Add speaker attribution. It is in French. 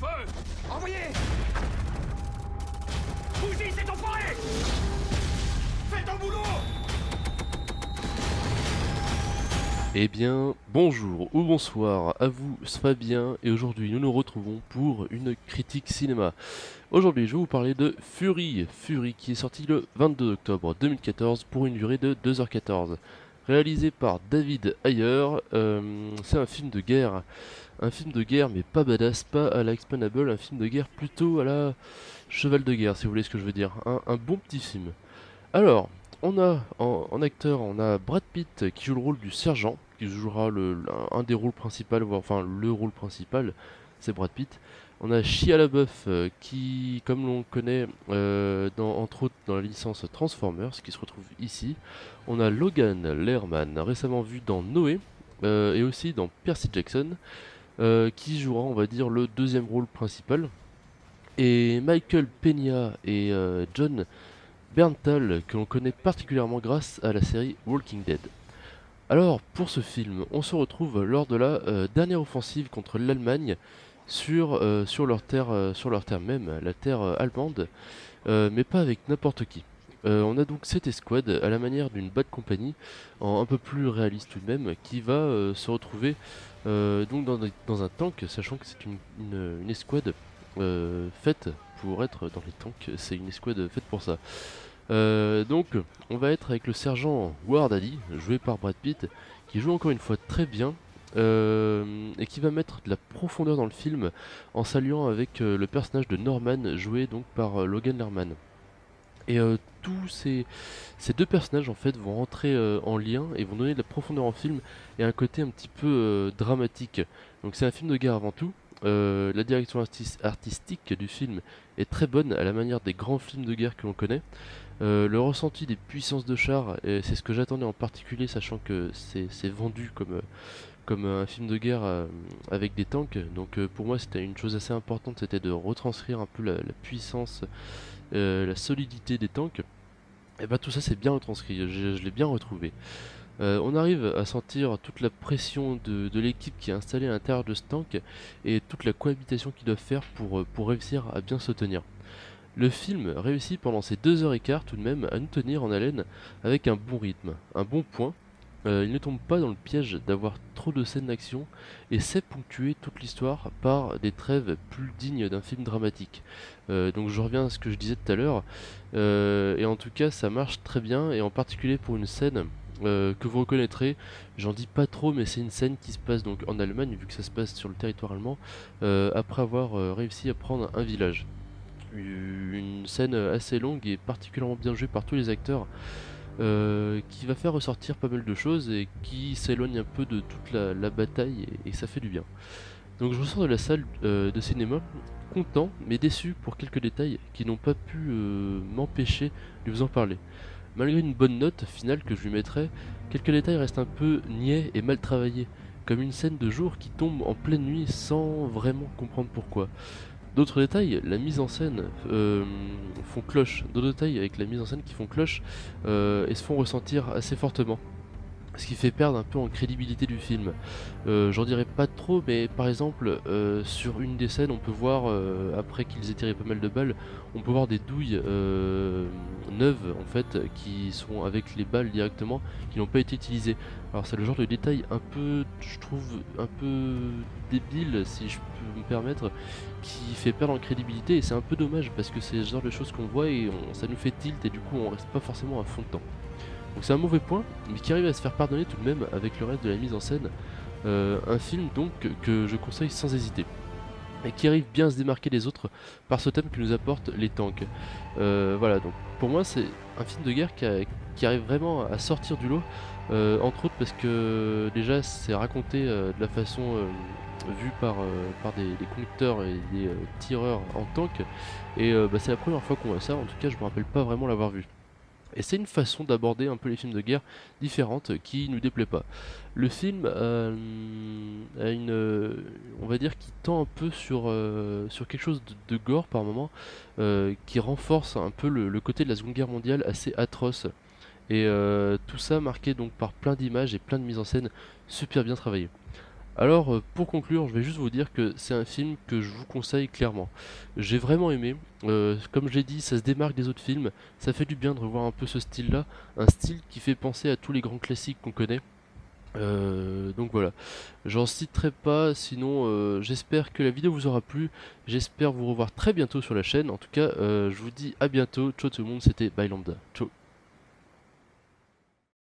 Speaker 1: Feu! Envoyez! Bougie, c'est enfoiré! Fais ton boulot!
Speaker 2: Eh bien, bonjour ou bonsoir à vous, Fabien, et aujourd'hui nous nous retrouvons pour une critique cinéma. Aujourd'hui, je vais vous parler de Fury, qui est sorti le 22 octobre 2014 pour une durée de 2h14. Réalisé par David Ayer, c'est un film de guerre mais pas badass, pas à la Expendable, un film de guerre plutôt à la cheval de guerre si vous voulez ce que je veux dire, un bon petit film. Alors, on a en acteur, on a Brad Pitt qui joue le rôle du sergent, qui jouera un des rôles principaux, enfin le rôle principal, c'est Brad Pitt. On a Shia LaBeouf qui, comme l'on connaît, entre autres dans la licence Transformers, qui se retrouve ici. On a Logan Lerman, récemment vu dans Noé, et aussi dans Percy Jackson, qui jouera, on va dire, le deuxième rôle principal. Et Michael Peña et John Bernthal, que l'on connaît particulièrement grâce à la série Walking Dead. Alors, pour ce film, on se retrouve lors de la dernière offensive contre l'Allemagne sur leur terre même, la terre allemande, mais pas avec n'importe qui. On a donc cette escouade à la manière d'une Bad Company, un peu plus réaliste tout de même, qui va se retrouver donc dans un tank, sachant que c'est une escouade faite pour être dans les tanks, c'est une escouade faite pour ça. Donc on va être avec le sergent Ward Ali, joué par Brad Pitt, qui joue encore une fois très bien, et qui va mettre de la profondeur dans le film en s'alliant avec le personnage de Norman, joué donc par Logan Lerman. Et tous ces deux personnages en fait vont rentrer en lien et vont donner de la profondeur au film et un côté un petit peu dramatique. Donc c'est un film de guerre avant tout. La direction artistique du film est très bonne à la manière des grands films de guerre que l'on connaît. Le ressenti des puissances de char, c'est ce que j'attendais en particulier, sachant que c'est vendu comme un film de guerre avec des tanks. Donc pour moi c'était une chose assez importante, c'était de retranscrire un peu la puissance, la solidité des tanks. Et bah tout ça c'est bien retranscrit, je l'ai bien retrouvé. On arrive à sentir toute la pression de l'équipe qui est installée à l'intérieur de ce tank et toute la cohabitation qu'ils doivent faire pour réussir à bien se tenir. Le film réussit pendant ces 2h15 tout de même à nous tenir en haleine avec un bon rythme, un bon point. Il ne tombe pas dans le piège d'avoir trop de scènes d'action et sait ponctuer toute l'histoire par des trêves plus dignes d'un film dramatique. Donc je reviens à ce que je disais tout à l'heure, et en tout cas ça marche très bien, et en particulier pour une scène que vous reconnaîtrez. J'en dis pas trop, mais c'est une scène qui se passe donc en Allemagne, vu que ça se passe sur le territoire allemand, après avoir réussi à prendre un village. Une scène assez longue et particulièrement bien jouée par tous les acteurs, qui va faire ressortir pas mal de choses et qui s'éloigne un peu de toute la bataille, et ça fait du bien. Donc je ressors de la salle de cinéma content mais déçu pour quelques détails qui n'ont pas pu m'empêcher de vous en parler. Malgré une bonne note finale que je lui mettrais, quelques détails restent un peu niais et mal travaillés, comme une scène de jour qui tombe en pleine nuit sans vraiment comprendre pourquoi. D'autres détails, la mise en scène font cloche. D'autres détails avec la mise en scène qui font cloche et se font ressentir assez fortement. Ce qui fait perdre un peu en crédibilité du film. J'en dirais pas trop, mais par exemple, sur une des scènes, on peut voir, après qu'ils aient tiré pas mal de balles, on peut voir des douilles neuves, en fait, qui sont avec les balles directement, qui n'ont pas été utilisées. Alors c'est le genre de détail un peu, je trouve, un peu débile, si je peux me permettre, qui fait perdre en crédibilité, et c'est un peu dommage, parce que c'est le genre de choses qu'on voit, et ça nous fait tilt, et du coup on reste pas forcément à fond dedans. Donc c'est un mauvais point, mais qui arrive à se faire pardonner tout de même avec le reste de la mise en scène. Un film donc que je conseille sans hésiter, et qui arrive bien à se démarquer des autres par ce thème que nous apportent les tanks. Voilà, donc pour moi c'est un film de guerre qui arrive vraiment à sortir du lot, entre autres parce que déjà c'est raconté de la façon vue par des conducteurs et des tireurs en tank, et bah, c'est la première fois qu'on voit ça, en tout cas je me rappelle pas vraiment l'avoir vu. Et c'est une façon d'aborder un peu les films de guerre différente qui nous déplaît pas. Le film a on va dire, qui tend un peu sur quelque chose de gore par moment, qui renforce un peu le côté de la Seconde Guerre mondiale assez atroce. Et tout ça marqué donc par plein d'images et plein de mises en scène super bien travaillées. Alors, pour conclure, je vais juste vous dire que c'est un film que je vous conseille clairement. J'ai vraiment aimé. Comme je l'ai dit, ça se démarque des autres films. Ça fait du bien de revoir un peu ce style-là. Un style qui fait penser à tous les grands classiques qu'on connaît. Donc voilà, j'en citerai pas, sinon j'espère que la vidéo vous aura plu, j'espère vous revoir très bientôt sur la chaîne, en tout cas je vous dis à bientôt, ciao tout le monde, c'était Bye Lambda, ciao.